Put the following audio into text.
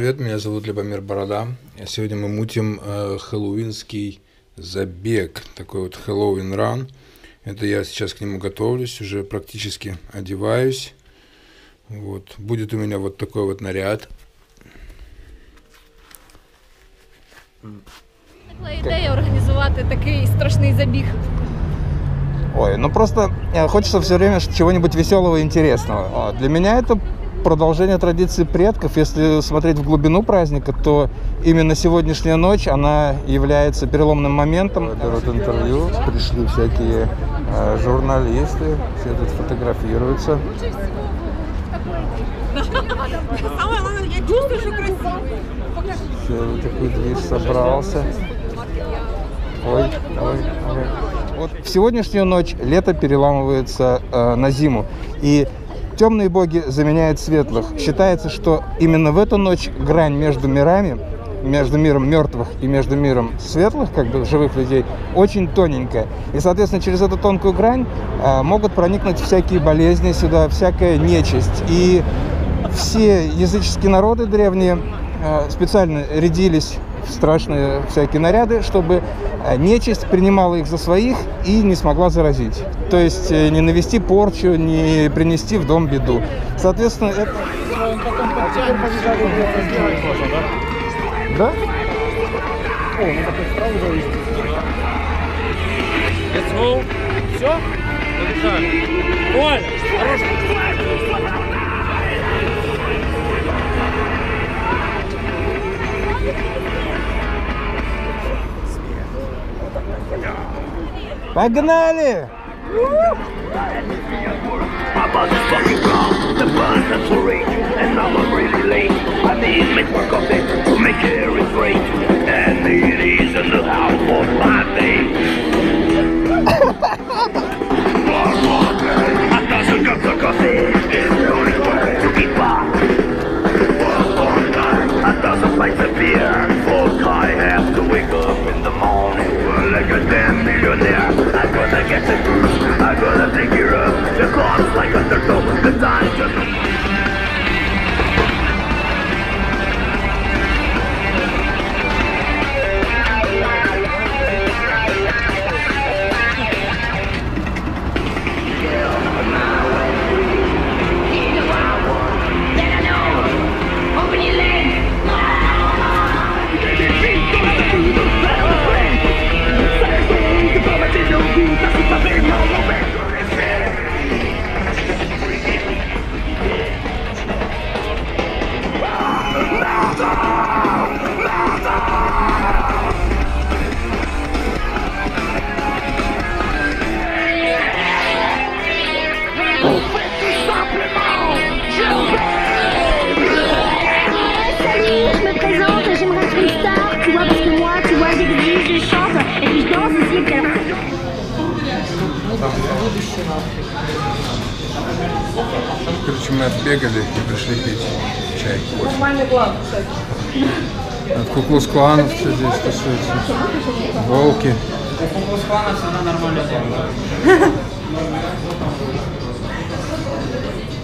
привет, меня зовут Любомир Борода. Сегодня мы мутим хэллоуинский забег, такой вот Хэллоуин ран. Это я сейчас к нему готовлюсь, уже практически одеваюсь. Вот. Будет у меня вот такой вот наряд. Какая идея организовать такой страшный забег? Ой, ну просто хочется все время чего-нибудь веселого и интересного. Для меня это продолжение традиции предков. Если смотреть в глубину праздника, то именно сегодняшняя ночь, она является переломным моментом. Берут интервью, пришли всякие журналисты, все тут фотографируются. Самое главное, я чувствую, что красивый. Все, такой движ собрался. Ой. Вот в сегодняшнюю ночь лето переламывается на зиму, и темные боги заменяют светлых. Считается, что именно в эту ночь грань между мирами, между миром мертвых и между миром светлых, как бы живых людей, очень тоненькая. И, соответственно, через эту тонкую грань могут проникнуть всякие болезни сюда, всякая нечисть. И все языческие народы древние специально рядились в страшные всякие наряды, чтобы нечисть принимала их за своих и не смогла заразить. То есть не навести порчу, не принести в дом беду. Соответственно, это... Да? О, мы такой сразу зависит. Все? Побежали. Коля, хорошо. Погнали! Короче, мы отбегали и пришли пить чай. Нормальный план, кстати. От Ку-клукс-кланов все здесь тусуются. Волки. У Ку-клукс-клана всегда нормальный план.